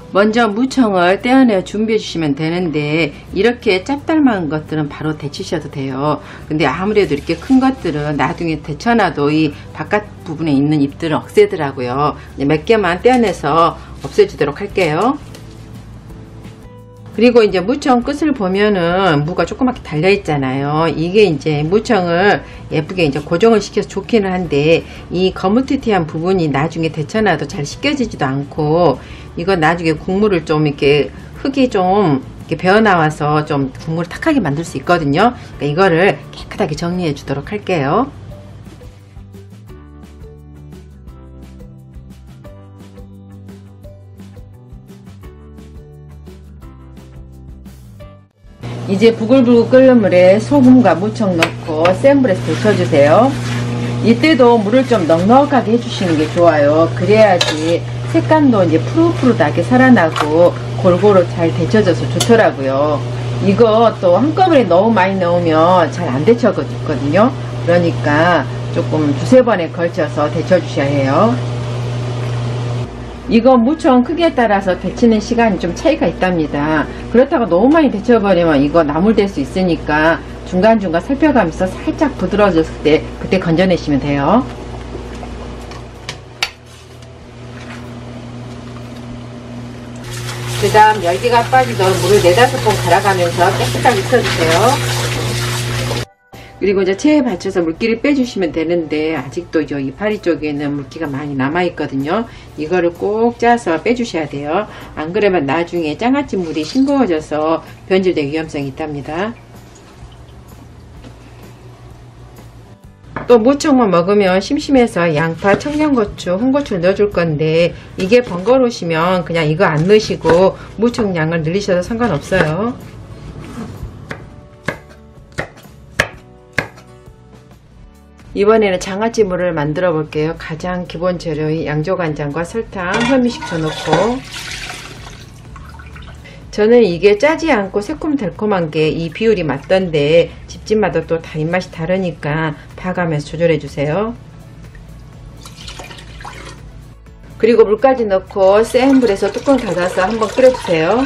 먼저 무청을 떼어내 준비해 주시면 되는데 이렇게 짭짤한 것들은 바로 데치셔도 돼요. 근데 아무래도 이렇게 큰 것들은 나중에 데쳐놔도 이 바깥 부분에 있는 잎들은 억세더라고요. 몇 개만 떼어내서 없애주도록 할게요. 그리고 이제 무청 끝을 보면은 무가 조그맣게 달려 있잖아요. 이게 이제 무청을 예쁘게 이제 고정을 시켜서 좋기는 한데 이 거무튀튀한 부분이 나중에 데쳐놔도 잘 씻겨지지도 않고 이거 나중에 국물을 좀 이렇게 흙이 좀 이렇게 배어 나와서 좀 국물을 탁하게 만들 수 있거든요. 그러니까 이거를 깨끗하게 정리해 주도록 할게요. 이제 부글부글 끓는 물에 소금과 무청 넣고 센 불에서 데쳐주세요. 이때도 물을 좀 넉넉하게 해주시는 게 좋아요. 그래야지 색감도 이제 푸릇푸릇하게 살아나고 골고루 잘 데쳐져서 좋더라고요. 이거 또 한꺼번에 너무 많이 넣으면 잘 안 데쳐거든요. 그러니까 조금 두세 번에 걸쳐서 데쳐주셔야 해요. 이거 무청 크기에 따라서 데치는 시간이 좀 차이가 있답니다. 그렇다고 너무 많이 데쳐버리면 이거 나물될 수 있으니까 중간중간 살펴가면서 살짝 부드러워졌을 때 그때 건져내시면 돼요. 그 다음 열기가 빠지도록 물을 4~5번 갈아가면서 깨끗하게 쳐주세요. 그리고 이제 체에 받쳐서 물기를 빼주시면 되는데 아직도 이 이파리 쪽에는 물기가 많이 남아있거든요. 이거를 꼭 짜서 빼주셔야 돼요. 안 그러면 나중에 장아찌 물이 싱거워져서 변질될 위험성이 있답니다. 또 무청만 먹으면 심심해서 양파, 청양고추, 홍고추를 넣어줄 건데 이게 번거로우시면 그냥 이거 안 넣으시고 무청 양을 늘리셔도 상관없어요. 이번에는 장아찌물을 만들어 볼게요. 가장 기본 재료인 양조간장과 설탕, 현미식초 넣고 저는 이게 짜지 않고 새콤달콤한 게 이 비율이 맞던데 집집마다 또 다 입맛이 다르니까 봐가면서 조절해 주세요. 그리고 물까지 넣고 센 불에서 뚜껑 닫아서 한번 끓여주세요.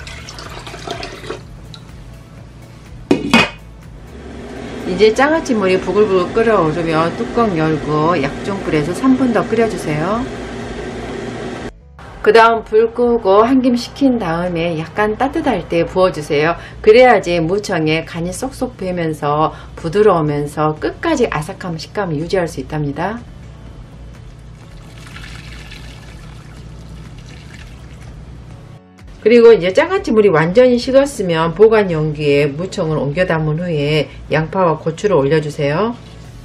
이제 장아찌 물이 부글부글 끓어오르면 뚜껑 열고 약중불에서 3분 더 끓여주세요. 그 다음 불 끄고 한 김 식힌 다음에 약간 따뜻할 때 부어주세요. 그래야지 무청에 간이 쏙쏙 배면서 부드러우면서 끝까지 아삭한 식감을 유지할 수 있답니다. 그리고 이제 장아찌 물이 완전히 식었으면 보관 용기에 무청을 옮겨 담은 후에 양파와 고추를 올려주세요.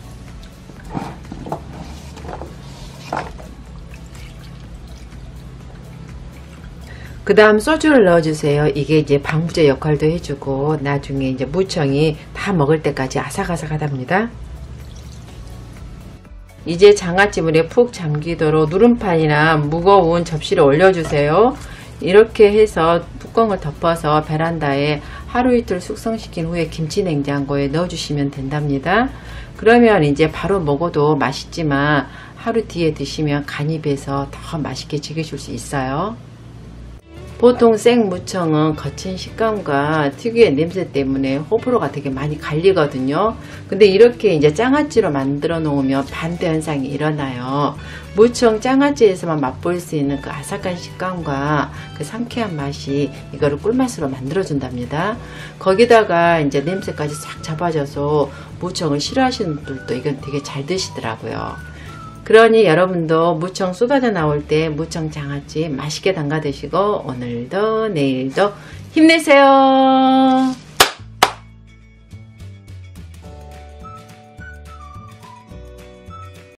그 다음 소주를 넣어주세요. 이게 이제 방부제 역할도 해주고 나중에 이제 무청이 다 먹을 때까지 아삭아삭하답니다. 이제 장아찌 물에 푹 잠기도록 누름판이나 무거운 접시를 올려주세요. 이렇게 해서 뚜껑을 덮어서 베란다에 하루 이틀 숙성시킨 후에 김치 냉장고에 넣어주시면 된답니다. 그러면 이제 바로 먹어도 맛있지만 하루 뒤에 드시면 간이 배서 더 맛있게 즐기실 수 있어요. 보통 생무청은 거친 식감과 특유의 냄새 때문에 호불호가 되게 많이 갈리거든요. 근데 이렇게 이제 장아찌로 만들어 놓으면 반대 현상이 일어나요. 무청 장아찌에서만 맛볼 수 있는 그 아삭한 식감과 그 상쾌한 맛이 이거를 꿀맛으로 만들어 준답니다. 거기다가 이제 냄새까지 싹 잡아줘서 무청을 싫어하시는 분들도 이건 되게 잘 드시더라고요. 그러니 여러분도 무청 쏟아져 나올 때 무청 장아찌 맛있게 담가 드시고 오늘도 내일도 힘내세요.